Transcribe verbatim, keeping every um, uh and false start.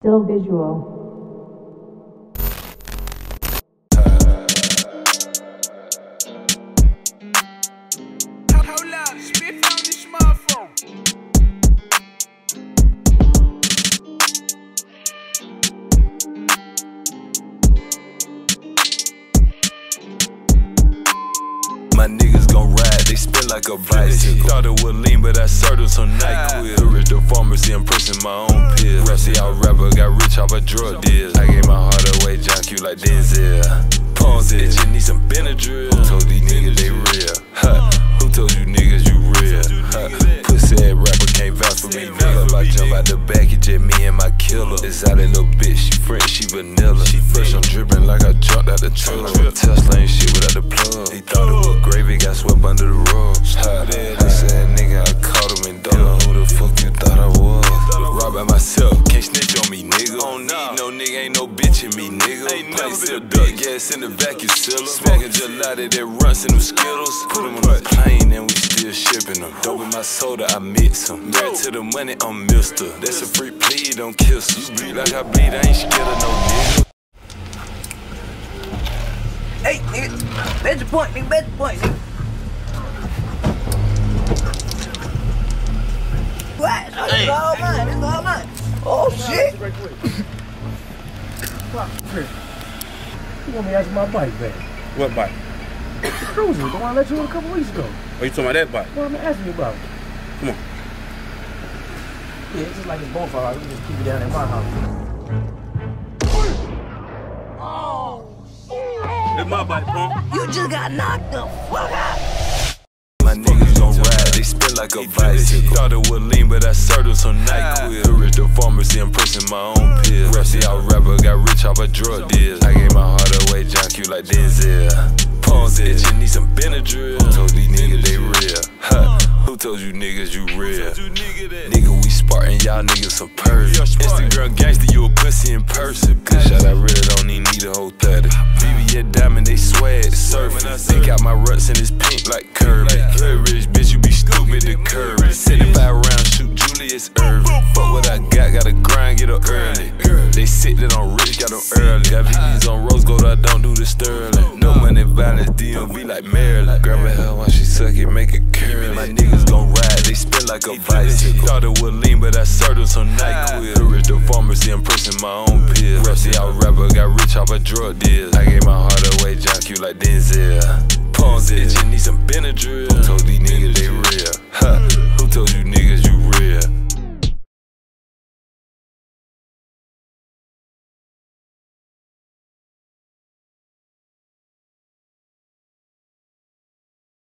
Still visual. Hold up, Spiffy on this smartphone. My niggas gon' ride, they spin like a bicycle. Thought it would lean, but I served them some NyQuil. Hoodrich the pharmacy, I'm pressing my own pills. Rusty out rapper, got rich off a drug deal. I gave my heart away, junk you like Denzel. Pawns it, you need some Benadryl. Who told these niggas they real? Huh? Who told you niggas you real? Huh? Pussy ass rapper can't vouch for me, nigga. If I jump out the back, it's just me and my killer. It's out that little bitch, she French, she vanilla. She fresh, I'm drippin' like I jumped out the trailer. Tesla ain't shit without the plug. They thought it was gravy, got swept under the rug. Huh? They said nigga, I caught him and don't know who the fuck you thought I was. Rob by myself, can't snitch on me, nigga. Oh no, no nigga, ain't no bitch in me, nigga. Play still duck gas in the vacuum sealer. Smoking gelato that runs in them Skittles. Put them on the plane and we still shipping them. Dope with my soda, I mix them. Married to the money, I'm mister. That's a free plea, don't kiss her. You bleed like I bleed, I ain't scared of no nigga. Hey, nigga, bet your point, nigga, bet your point, nigga. What? It's all mine, it's all mine. Oh, shit. You want me to ask my bike back? What bike? The Cruiser, the one I let you in a couple weeks ago. Oh, you talking about that bike? What I'm asking you about? Come on. Yeah, it's just like it's both of ours. We just keep it down at my house. It's my bike, bro. You just got knocked the fuck out. My niggas gon' ride, they spin like a bicycle. Thought it would lean, but I served them some NyQuil. Hoodrich the pharmacy, I'm pressing my own pills. Rusty out rapper, got rich off a drug deal. I gave my heart away, junk you like Denzel. Pawns it, you need some Benadryl. Who told these niggas they real? Huh? Who told you niggas you real? Nigga, we Spartan, y'all niggas some Persian. Instagram gangster, you a pussy in person. Good shot, I really don't even need a whole thirty. B B at Diamond, they swag surfing. Think out my ruts and it's pink like Kirby. Hood rich bitch, you be stupid to curry. seventy-five rounds, shoot Julius Irving. Fuck what I got, gotta grind, get up early. They sit that on rich, got them early. Got V Bs on rose gold, I don't do the sterling. No money, violence, D M V like Maryland. Grab her hair while she suck it, make it curly. My niggas gon' ride, they spin like a bicycle. Thought it would lean, but I served them some NyQuil. Hoodrich the pharmacy, I'm pressing my own pills. Rusty out rapper, got rich off a drug deal. I gave my heart away, junk you like Denzel. Pawns it, you need some Benadryl. Who told these niggas they real? Huh? Who told you niggas you real?